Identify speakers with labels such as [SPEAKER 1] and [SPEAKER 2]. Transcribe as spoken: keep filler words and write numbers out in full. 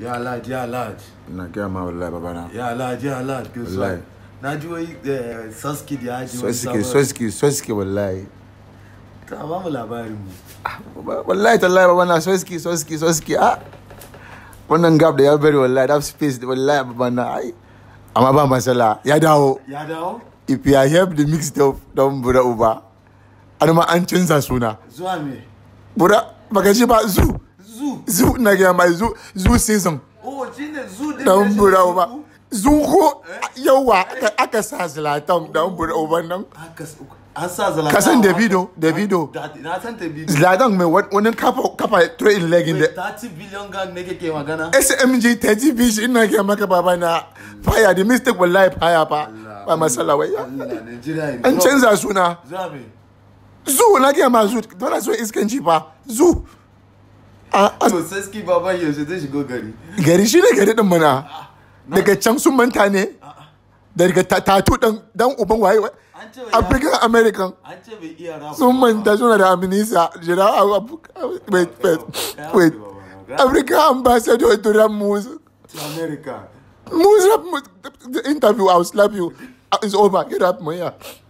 [SPEAKER 1] Ya Alhaji, ya Alhaji.
[SPEAKER 2] Na gaya ma wallahi babana.
[SPEAKER 1] Ya Alhaji, ya Alhaji.
[SPEAKER 2] Wallahi.
[SPEAKER 1] Na ji wai Soski da ya ji wani
[SPEAKER 2] Soski, soski, soski wallahi.
[SPEAKER 1] Ta ba mu labarin mu.
[SPEAKER 2] Wallahi tallahi babana soski, soski, soski. Ah. Wannan gap da ya bari wallahi that space wallahi babana ai. Amma ba masala. Ya dawo.
[SPEAKER 1] Ya dawo?
[SPEAKER 2] If you help the mixtape don Bura Uba. An ma an canza suna.
[SPEAKER 1] Zuwa me?
[SPEAKER 2] Bura baka ji ba zu.
[SPEAKER 1] Zu.
[SPEAKER 2] Zu na gaya mai zu zu season.
[SPEAKER 1] Oh, shine zu din.
[SPEAKER 2] Don Bura Uba. Zuko yawa aka sa Zlatan don Bura Uba nan.
[SPEAKER 1] An sa Zlatan.
[SPEAKER 2] Kasan Davido, Davido.
[SPEAKER 1] Na san Davido.
[SPEAKER 2] Zlatan mai wani kafa kafa train legging da.
[SPEAKER 1] thirty billion gang ne kake magana?
[SPEAKER 2] S M G thirty bish ina ke maka baba na fire the mistake wallahi fire fa. Ba masala wai. An canza suna.
[SPEAKER 1] Zabe.
[SPEAKER 2] Zu na ke ma zu dole so iskanci fa. Zu.
[SPEAKER 1] To Soski baban yaushe zai shigo gari.
[SPEAKER 2] Gari shi ne gari din mana. Daga can sun manta ne. Daga tatu dan uban waye African American. Sun manta suna da amnesia. Jira wait wait wait. African ambassador to rap music.
[SPEAKER 1] To America.
[SPEAKER 2] Music the interview I'll slap you. It's over. Get up, man.